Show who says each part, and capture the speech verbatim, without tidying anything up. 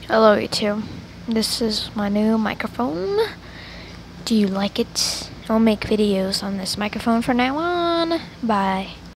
Speaker 1: Hello YouTube. This is my new microphone. Do you like it? I'll make videos on this microphone from now on. Bye.